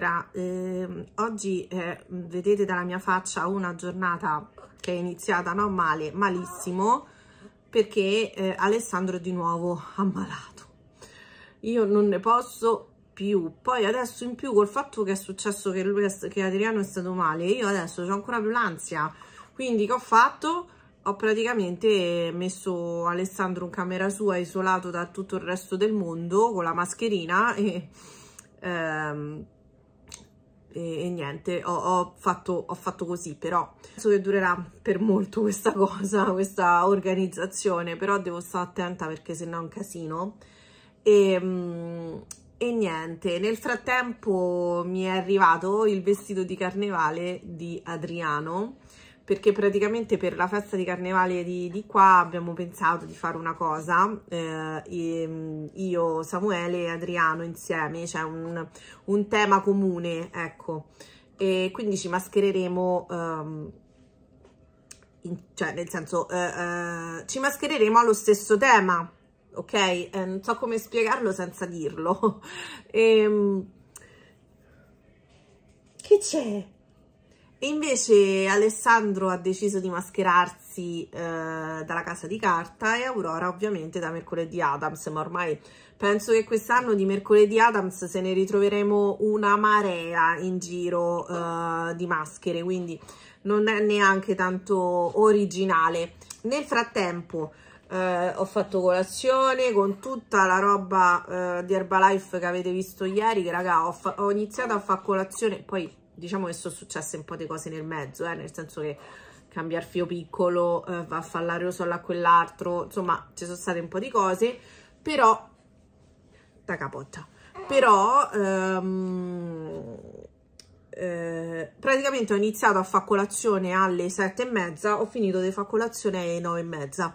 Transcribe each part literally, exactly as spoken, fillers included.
Allora, ehm, oggi eh, vedete dalla mia faccia una giornata che è iniziata non male, malissimo, perché eh, Alessandro è di nuovo ammalato. Io non ne posso più. Poi adesso in più col fatto che è successo che, lui è, che Adriano è stato male, io adesso ho ancora più l'ansia. Quindi che ho fatto? Ho praticamente messo Alessandro in camera sua, isolato da tutto il resto del mondo, con la mascherina e... Ehm, E, e niente, ho, ho, fatto, ho fatto così, però penso che durerà per molto questa cosa, questa organizzazione, però devo stare attenta perché sennò è un casino. E, e niente, nel frattempo mi è arrivato il vestito di carnevale di Adriano, perché praticamente per la festa di carnevale di, di qua abbiamo pensato di fare una cosa, eh, io, Samuele e Adriano insieme, c'è un, un tema comune, ecco, e quindi ci maschereremo, um, in, cioè nel senso, uh, uh, ci maschereremo allo stesso tema, ok? Eh, non so come spiegarlo senza dirlo. E, che c'è? E invece Alessandro ha deciso di mascherarsi eh, dalla Casa di Carta e Aurora ovviamente da Mercoledì Addams, ma ormai penso che quest'anno di Mercoledì Addams se ne ritroveremo una marea in giro eh, di maschere, quindi non è neanche tanto originale. Nel frattempo eh, ho fatto colazione con tutta la roba eh, di Herbalife che avete visto ieri, che raga ho, ho iniziato a fare colazione, poi diciamo che sono successe un po' di cose nel mezzo, eh, nel senso che cambiare fio piccolo, eh, va a fare l'aerosol a quell'altro, insomma ci sono state un po' di cose, però da capotta, però ehm, eh, praticamente ho iniziato a fare colazione alle sette e mezza, ho finito di fare colazione alle nove e mezza,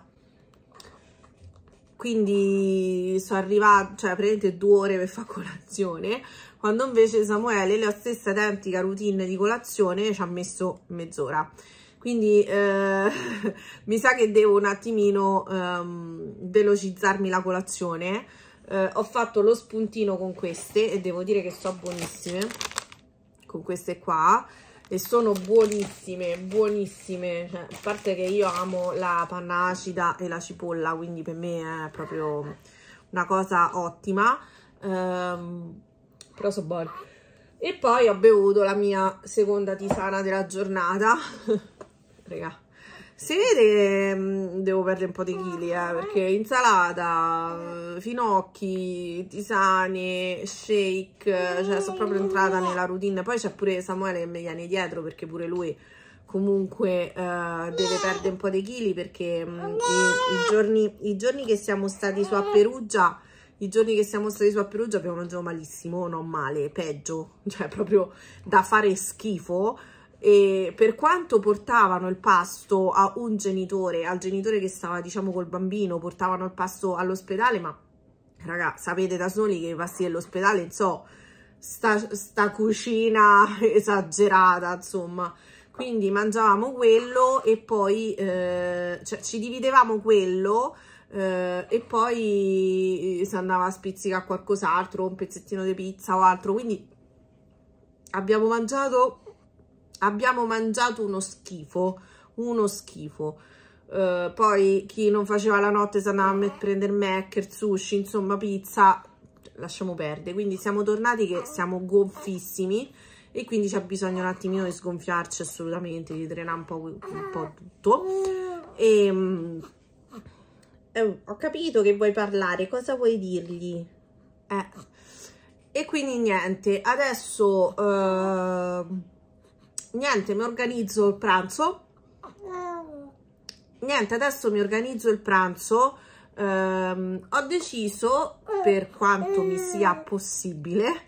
quindi sono arrivata, cioè praticamente due ore per fare colazione, quando invece Samuele la stessa identica routine di colazione ci ha messo mezz'ora. Quindi eh, mi sa che devo un attimino ehm, velocizzarmi la colazione. Eh, ho fatto lo spuntino con queste e devo dire che sono buonissime, con queste qua, e sono buonissime, buonissime. Cioè, a parte che io amo la panna acida e la cipolla, quindi per me è proprio una cosa ottima. Ehm, però so buono. E poi ho bevuto la mia seconda tisana della giornata. Raga, si vede, devo perdere un po' di chili, eh, perché insalata, finocchi, tisane, shake, cioè sono proprio entrata nella routine. Poi c'è pure Samuele che mi viene dietro, perché pure lui comunque eh, deve perdere un po' di chili, perché mh, i, i, giorni, i giorni che siamo stati su a Perugia I giorni che siamo stati su a Perugia abbiamo mangiato malissimo, non male, peggio, cioè proprio da fare schifo. E per quanto portavano il pasto a un genitore, al genitore che stava diciamo col bambino, portavano il pasto all'ospedale, ma raga, sapete da soli che i pasti dell'ospedale, insomma, sta, sta cucina esagerata, insomma. Quindi mangiavamo quello e poi eh, cioè, ci dividevamo quello. Uh, e poi si andava a spizzicare qualcos'altro, un pezzettino di pizza o altro, quindi abbiamo mangiato abbiamo mangiato uno schifo, uno schifo. Uh, poi chi non faceva la notte si andava a prendere Mac, sushi, insomma pizza, lasciamo perdere. Quindi siamo tornati che siamo gonfissimi e quindi c'è bisogno un attimino di sgonfiarci assolutamente, di drenare un po', un po' tutto. E Eh, ho capito che vuoi parlare, cosa vuoi dirgli? Eh. E quindi niente, adesso eh, niente, mi organizzo il pranzo. Niente, adesso mi organizzo il pranzo. Eh, ho deciso, per quanto mi sia possibile,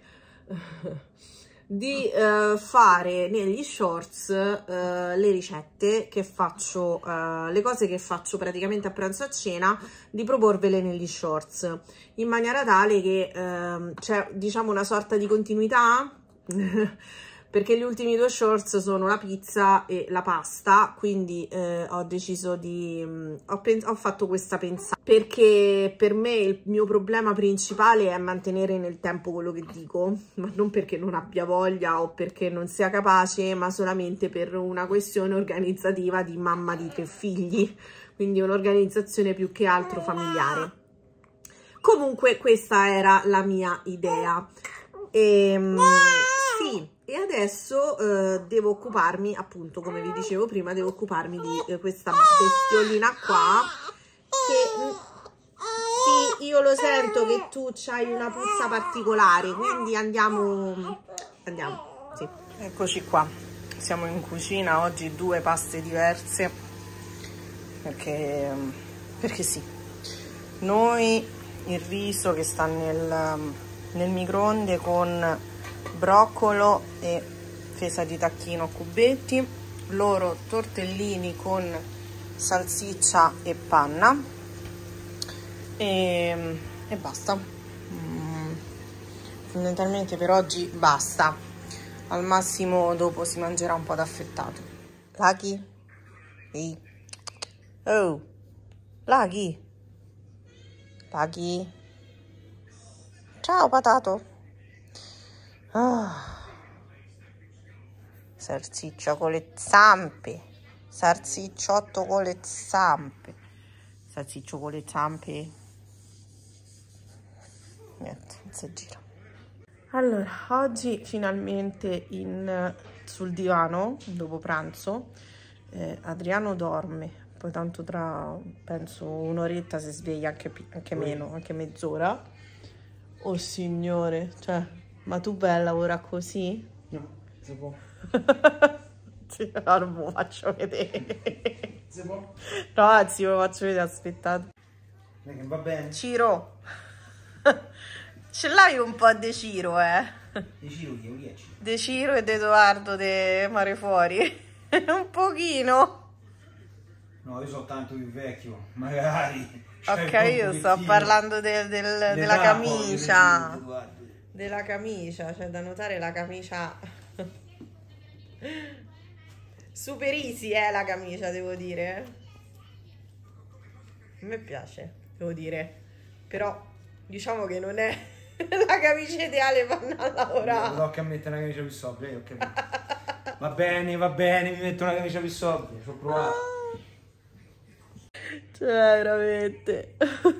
di uh, fare negli shorts uh, le ricette che faccio, uh, le cose che faccio praticamente a pranzo e a cena, di proporvele negli shorts, in maniera tale che uh, c'è diciamo una sorta di continuità perché gli ultimi due shorts sono la pizza e la pasta, quindi eh, ho deciso di mh, ho, ho fatto questa pensata, perché per me il mio problema principale è mantenere nel tempo quello che dico, ma non perché non abbia voglia o perché non sia capace, ma solamente per una questione organizzativa di mamma di tre figli, quindi un'organizzazione più che altro familiare. Comunque questa era la mia idea. E, sì, e adesso eh, devo occuparmi, appunto, come vi dicevo prima, devo occuparmi di eh, questa bestiolina qua, che sì, io lo sento che tu c'hai una puzza particolare, quindi andiamo, andiamo, sì. Eccoci qua, siamo in cucina, oggi due paste diverse, perché, perché sì, noi il riso che sta nel, nel microonde con broccolo e fesa di tacchino a cubetti, loro tortellini con salsiccia e panna e, e basta. mm, fondamentalmente per oggi basta, al massimo dopo si mangerà un po' d'affettato. Lucky? Ehi. Oh, Lucky? Lucky? Ciao patato. Ah. Salsiccia con le zampe, salsicciotto con le zampe, salsiccio con le zampe. Niente, non si gira. Allora, oggi finalmente in, sul divano, dopo pranzo, eh, Adriano dorme, poi tanto tra, penso, un'oretta si sveglia, anche, anche meno, anche mezz'ora. Oh signore, cioè, ma tu bella ora così? No, si può. Sì, no, non me lo faccio vedere. Si può? No, anzi, me lo faccio vedere, aspettate. Va bene. Ciro. Ce l'hai un po' di Ciro, eh? Di Ciro chi è? Ciro? De Ciro e di Edoardo de Mare Fuori. Un pochino. No, io sono tanto più vecchio, magari. Ok, io sto parlando del, del, della camicia. Della camicia, c'è da notare la camicia super easy, è eh, la camicia, devo dire. A me piace, devo dire. Però diciamo che non è la camicia ideale per andare a lavorare. Tocca a mettere una camicia più sobria, ok. Va bene, va bene, mi metto una camicia più sobria, ci ho provato. Cioè, veramente.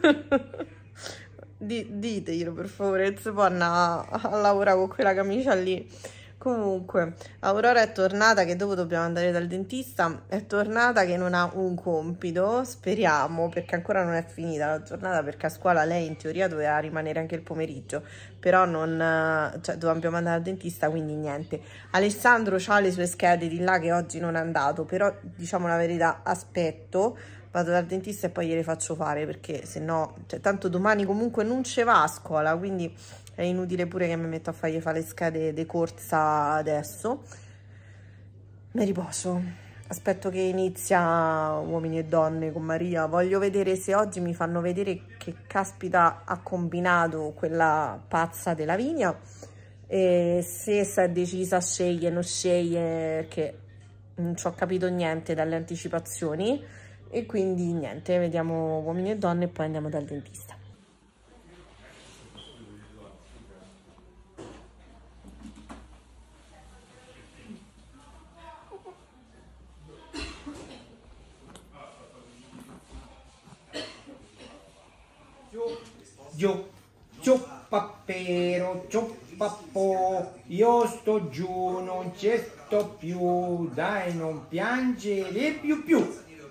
Diteglielo per favore, non si può andare a lavorare con quella camicia lì. Comunque, Aurora è tornata, che dopo dobbiamo andare dal dentista. È tornata che non ha un compito, speriamo, perché ancora non è finita la giornata, perché a scuola lei in teoria doveva rimanere anche il pomeriggio, però non, cioè dobbiamo andare al dentista, quindi niente. Alessandro ha le sue schede di là che oggi non è andato, però diciamo la verità, aspetto, vado dal dentista e poi gliele faccio fare, perché se no, cioè, tanto domani comunque non ci va a scuola, quindi è inutile pure che mi metto a fargli fare le schede di corsa adesso. Mi riposo, aspetto che inizia Uomini e Donne con Maria. Voglio vedere se oggi mi fanno vedere che caspita ha combinato quella pazza della Vigna, e se si è decisa a scegliere, non sceglie, che non ci ho capito niente dalle anticipazioni. E quindi niente, vediamo Uomini e Donne e poi andiamo dal dentista. Giù, giù, pappero, giù, pappo, io sto giù, non ci sto più, dai non piangere più più.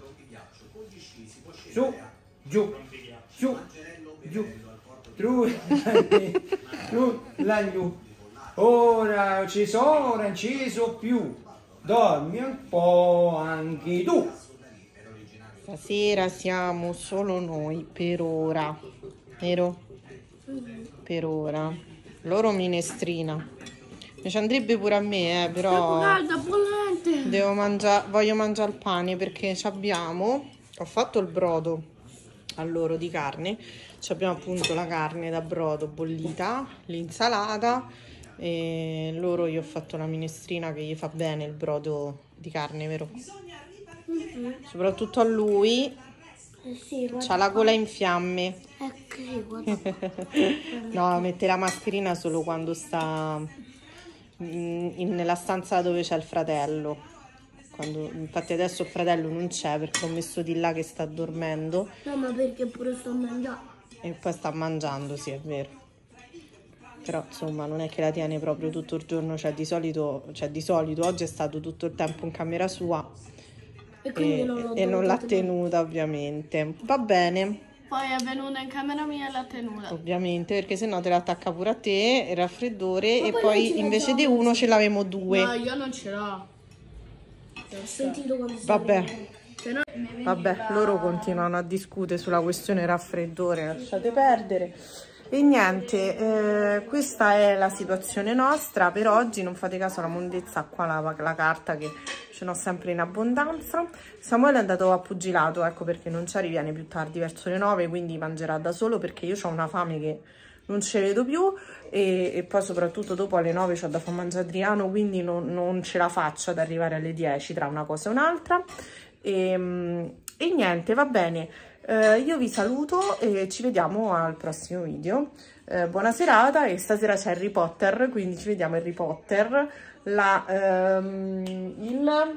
Su, giù, su, giù, tru, tru, lagliù. Ora ci sono, non ci so più, dormi un po' anche tu. Stasera siamo solo noi per ora, vero? Per ora. Loro minestrina. Ci andrebbe pure a me, eh, però devo mangiare, voglio mangiare il pane perché ci abbiamo. Ho fatto il brodo a loro di carne, ci abbiamo appunto la carne da brodo bollita, l'insalata e loro gli ho fatto una minestrina che gli fa bene il brodo di carne, vero? Mm-hmm. Soprattutto a lui. Eh sì, c'ha la gola in fiamme. Ecco, sì, guarda. No, mette la mascherina solo quando sta in, in, nella stanza dove c'è il fratello. Quando, infatti adesso il fratello non c'è perché ho messo di là che sta dormendo. No, ma perché pure sto mangiando. E poi sta mangiando, sì, è vero. Però insomma non è che la tiene proprio tutto il giorno, cioè di solito, cioè di solito oggi è stato tutto il tempo in camera sua. E, e non, e non l'ha tenuta ovviamente. Va bene. Poi è venuta in camera mia e l'ha tenuta. Ovviamente, perché sennò te l'attacca pure a te, il raffreddore, ma e poi invece di uno ce l'avevamo due. No, io non ce l'ho. Ho sentito quando si Vabbè. Vabbè, loro continuano a discutere sulla questione raffreddore, lasciate perdere. E niente, eh, questa è la situazione nostra per oggi. Non fate caso alla mondezza, qua la, la carta che ce n'ho sempre in abbondanza. Samuele è andato a pugilato, ecco perché non ci riviene più tardi, verso le nove, quindi mangerà da solo perché io ho una fame che non ce vedo più e, e poi soprattutto dopo alle nove c'ho da far mangiare Adriano, quindi non, non ce la faccio ad arrivare alle dieci tra una cosa e un'altra. E, e niente, va bene. Uh, io vi saluto e ci vediamo al prossimo video. Uh, buona serata, e stasera c'è Harry Potter, quindi ci vediamo Harry Potter. La, um, il...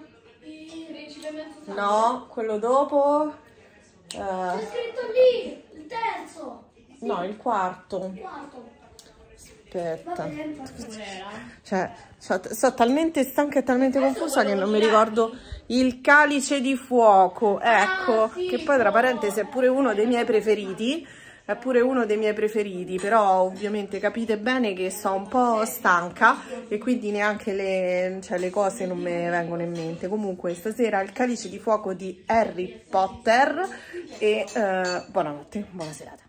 No, quello dopo. Uh... C'è scritto lì, il terzo. No, il quarto. Il quarto. Aspetta. Cioè, sono so talmente stanca e talmente confusa che non mi ricordo. Il Calice di Fuoco, ecco, ah, sì, che poi tra parentesi è pure uno dei miei preferiti, è pure uno dei miei preferiti, però ovviamente capite bene che sono un po' stanca e quindi neanche le, cioè, le cose non mi vengono in mente. Comunque stasera il Calice di Fuoco di Harry Potter e eh, buonanotte, buona serata.